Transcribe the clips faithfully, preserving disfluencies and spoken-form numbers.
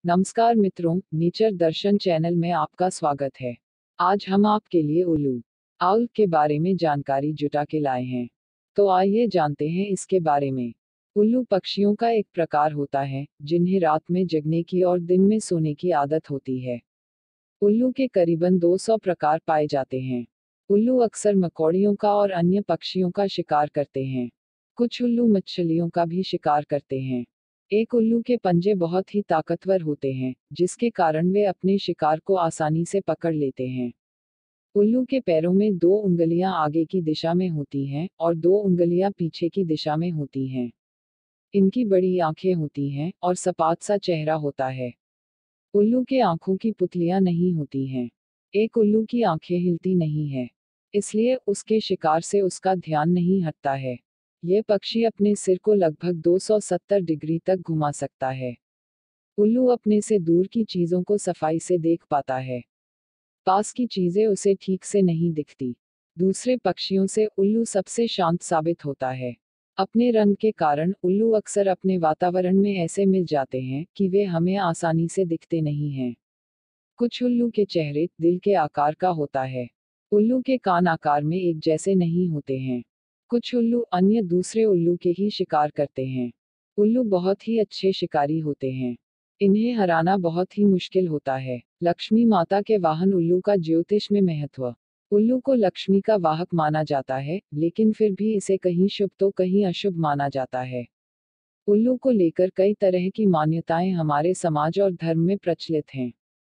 नमस्कार मित्रों, नेचर दर्शन चैनल में आपका स्वागत है। आज हम आपके लिए उल्लू आउल के बारे में जानकारी जुटा के लाए हैं। तो आइए जानते हैं इसके बारे में। उल्लू पक्षियों का एक प्रकार होता है जिन्हें रात में जगने की और दिन में सोने की आदत होती है। उल्लू के करीबन दो सौ प्रकार पाए जाते हैं। उल्लू अक्सर मकौड़ियों का और अन्य पक्षियों का शिकार करते हैं। कुछ उल्लू मछलियों का भी शिकार करते हैं। एक उल्लू के पंजे बहुत ही ताकतवर होते हैं, जिसके कारण वे अपने शिकार को आसानी से पकड़ लेते हैं। उल्लू के पैरों में दो उंगलियां आगे की दिशा में होती हैं और दो उंगलियां पीछे की दिशा में होती हैं। इनकी बड़ी आंखें होती हैं और सपाट सा चेहरा होता है। उल्लू के आंखों की पुतलियां नहीं होती हैं। एक उल्लू की आंखें हिलती नहीं है, इसलिए उसके शिकार से उसका ध्यान नहीं हटता है। यह पक्षी अपने सिर को लगभग दो सौ सत्तर डिग्री तक घुमा सकता है। उल्लू अपने से दूर की चीजों को सफाई से देख पाता है। पास की चीजें उसे ठीक से नहीं दिखती। दूसरे पक्षियों से उल्लू सबसे शांत साबित होता है। अपने रंग के कारण उल्लू अक्सर अपने वातावरण में ऐसे मिल जाते हैं कि वे हमें आसानी से दिखते नहीं हैं। कुछ उल्लू के चेहरे दिल के आकार का होता है। उल्लू के कान आकार में एक जैसे नहीं होते हैं। कुछ उल्लू अन्य दूसरे उल्लू के ही शिकार करते हैं। उल्लू बहुत ही अच्छे शिकारी होते हैं। इन्हें हराना बहुत ही मुश्किल होता है। लक्ष्मी माता के वाहन उल्लू का ज्योतिष में महत्व। उल्लू को लक्ष्मी का वाहक माना जाता है, लेकिन फिर भी इसे कहीं शुभ तो कहीं अशुभ माना जाता है। उल्लू को लेकर कई तरह की मान्यताएं हमारे समाज और धर्म में प्रचलित हैं।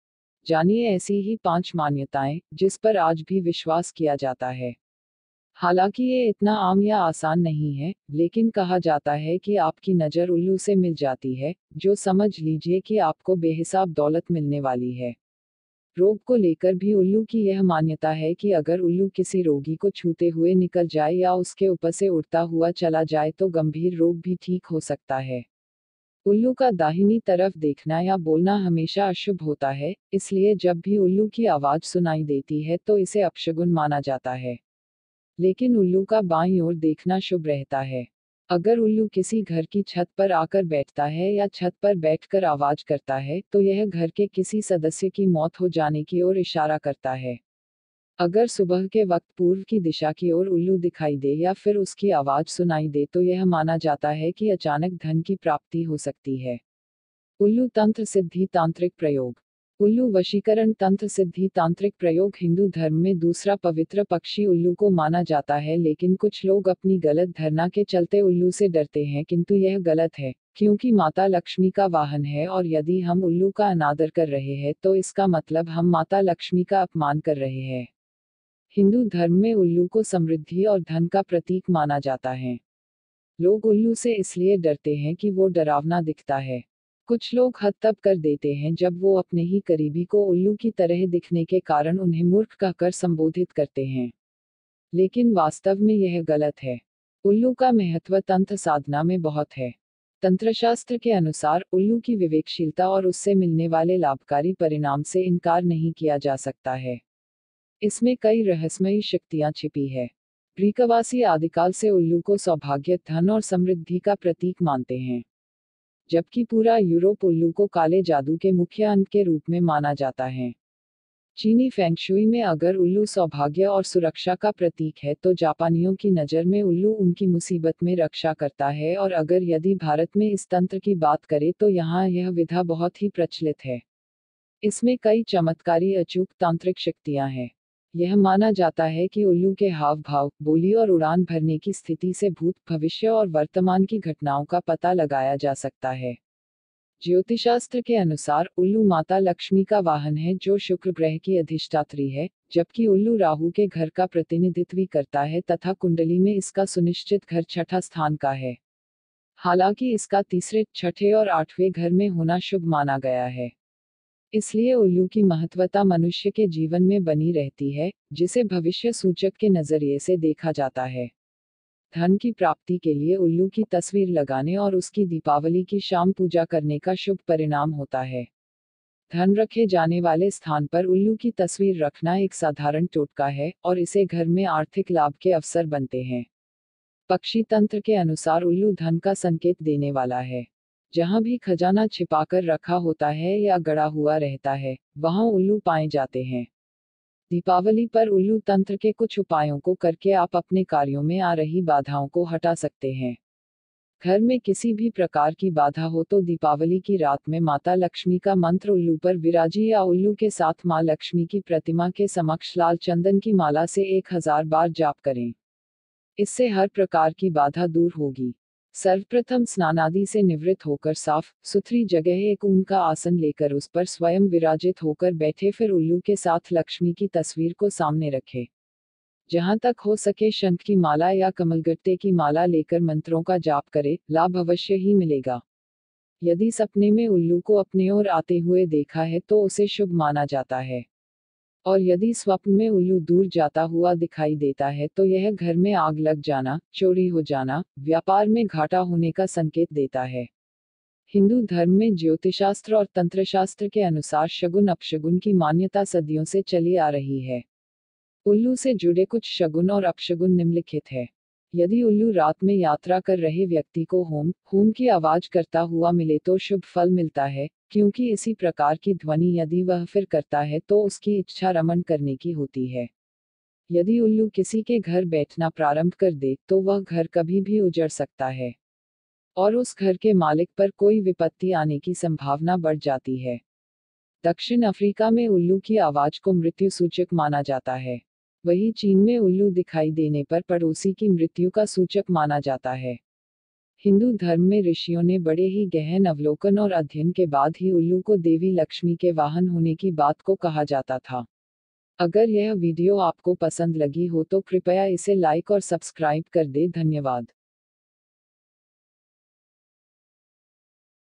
जानिए ऐसी ही पांच मान्यताएं जिस पर आज भी विश्वास किया जाता है। हालांकि ये इतना आम या आसान नहीं है, लेकिन कहा जाता है कि आपकी नज़र उल्लू से मिल जाती है, जो समझ लीजिए कि आपको बेहिसाब दौलत मिलने वाली है। रोग को लेकर भी उल्लू की यह मान्यता है कि अगर उल्लू किसी रोगी को छूते हुए निकल जाए या उसके ऊपर से उड़ता हुआ चला जाए तो गंभीर रोग भी ठीक हो सकता है। उल्लू का दाहिनी तरफ देखना या बोलना हमेशा अशुभ होता है, इसलिए जब भी उल्लू की आवाज सुनाई देती है तो इसे अपशगुन माना जाता है। लेकिन उल्लू का बाईं ओर देखना शुभ रहता है। अगर उल्लू किसी घर की छत पर आकर बैठता है या छत पर बैठकर आवाज करता है तो यह घर के किसी सदस्य की मौत हो जाने की ओर इशारा करता है। अगर सुबह के वक्त पूर्व की दिशा की ओर उल्लू दिखाई दे या फिर उसकी आवाज सुनाई दे तो यह माना जाता है कि अचानक धन की प्राप्ति हो सकती है। उल्लू तंत्र सिद्धि तांत्रिक प्रयोग। उल्लू वशीकरण तंत्र सिद्धि तांत्रिक प्रयोग हिंदू धर्म में दूसरा पवित्र पक्षी उल्लू को माना जाता है, लेकिन कुछ लोग अपनी गलत धारणा के चलते उल्लू से डरते हैं, किंतु यह गलत है, क्योंकि माता लक्ष्मी का वाहन है और यदि हम उल्लू का अनादर कर रहे हैं तो इसका मतलब हम माता लक्ष्मी का अपमान कर रहे हैं। हिंदू धर्म में उल्लू को समृद्धि और धन का प्रतीक माना जाता है। लोग उल्लू से इसलिए डरते हैं कि वो डरावना दिखता है। कुछ लोग हद तब कर देते हैं जब वो अपने ही करीबी को उल्लू की तरह दिखने के कारण उन्हें मूर्ख कहकर संबोधित करते हैं, लेकिन वास्तव में यह गलत है। उल्लू का महत्व तंत्र साधना में बहुत है। तंत्रशास्त्र के अनुसार उल्लू की विवेकशीलता और उससे मिलने वाले लाभकारी परिणाम से इनकार नहीं किया जा सकता है। इसमें कई रहस्यमयी शक्तियां छिपी है। ग्रीकवासी आदिकाल से उल्लू को सौभाग्य, धन और समृद्धि का प्रतीक मानते हैं, जबकि पूरा यूरोप उल्लू को काले जादू के मुख्य अंक के रूप में माना जाता है। चीनी फेंगशुई में अगर उल्लू सौभाग्य और सुरक्षा का प्रतीक है तो जापानियों की नज़र में उल्लू उनकी मुसीबत में रक्षा करता है, और अगर यदि भारत में इस तंत्र की बात करें तो यहाँ यह विधा बहुत ही प्रचलित है। इसमें कई चमत्कारी अचूक तांत्रिक शक्तियां हैं। यह माना जाता है कि उल्लू के हाव भाव, बोली और उड़ान भरने की स्थिति से भूत, भविष्य और वर्तमान की घटनाओं का पता लगाया जा सकता है। ज्योतिषास्त्र के अनुसार उल्लू माता लक्ष्मी का वाहन है जो शुक्र ग्रह की अधिष्ठात्री है, जबकि उल्लू राहु के घर का प्रतिनिधित्व करता है तथा कुंडली में इसका सुनिश्चित घर छठा स्थान का है। हालांकि इसका तीसरे, छठे और आठवें घर में होना शुभ माना गया है। इसलिए उल्लू की महत्वता मनुष्य के जीवन में बनी रहती है, जिसे भविष्य सूचक के नजरिए से देखा जाता है। धन की प्राप्ति के लिए उल्लू की तस्वीर लगाने और उसकी दीपावली की शाम पूजा करने का शुभ परिणाम होता है। धन रखे जाने वाले स्थान पर उल्लू की तस्वीर रखना एक साधारण टोटका है और इसे घर में आर्थिक लाभ के अवसर बनते हैं। पक्षी तंत्र के अनुसार उल्लू धन का संकेत देने वाला है। जहाँ भी खजाना छिपाकर रखा होता है या गड़ा हुआ रहता है, वहाँ उल्लू पाए जाते हैं। दीपावली पर उल्लू तंत्र के कुछ उपायों को करके आप अपने कार्यों में आ रही बाधाओं को हटा सकते हैं। घर में किसी भी प्रकार की बाधा हो तो दीपावली की रात में माता लक्ष्मी का मंत्र उल्लू पर विराजी या उल्लू के साथ माँ लक्ष्मी की प्रतिमा के समक्ष लाल चंदन की माला से एक हजार बार जाप करें। इससे हर प्रकार की बाधा दूर होगी। सर्वप्रथम स्नानादि से निवृत्त होकर साफ सुथरी जगह एक ऊन का आसन लेकर उस पर स्वयं विराजित होकर बैठे, फिर उल्लू के साथ लक्ष्मी की तस्वीर को सामने रखें। जहां तक हो सके शंख की माला या कमलगट्टे की माला लेकर मंत्रों का जाप करें, लाभ अवश्य ही मिलेगा। यदि सपने में उल्लू को अपने ओर आते हुए देखा है तो उसे शुभ माना जाता है, और यदि स्वप्न में उल्लू दूर जाता हुआ दिखाई देता है तो यह घर में आग लग जाना, चोरी हो जाना, व्यापार में घाटा होने का संकेत देता है। हिंदू धर्म में ज्योतिषशास्त्र और तंत्रशास्त्र के अनुसार शगुन अपशगुन की मान्यता सदियों से चली आ रही है। उल्लू से जुड़े कुछ शगुन और अपशगुन निम्नलिखित है। यदि उल्लू रात में यात्रा कर रहे व्यक्ति को होम होम की आवाज करता हुआ मिले तो शुभ फल मिलता है, क्योंकि इसी प्रकार की ध्वनि यदि वह फिर करता है तो उसकी इच्छा रमण करने की होती है। यदि उल्लू किसी के घर बैठना प्रारंभ कर दे तो वह घर कभी भी उजड़ सकता है और उस घर के मालिक पर कोई विपत्ति आने की संभावना बढ़ जाती है। दक्षिण अफ्रीका में उल्लू की आवाज को मृत्यु सूचक माना जाता है। वहीं चीन में उल्लू दिखाई देने पर पड़ोसी की मृत्यु का सूचक माना जाता है। हिंदू धर्म में ऋषियों ने बड़े ही गहन अवलोकन और अध्ययन के बाद ही उल्लू को देवी लक्ष्मी के वाहन होने की बात को कहा जाता था। अगर यह वीडियो आपको पसंद लगी हो तो कृपया इसे लाइक और सब्सक्राइब कर दे। धन्यवाद।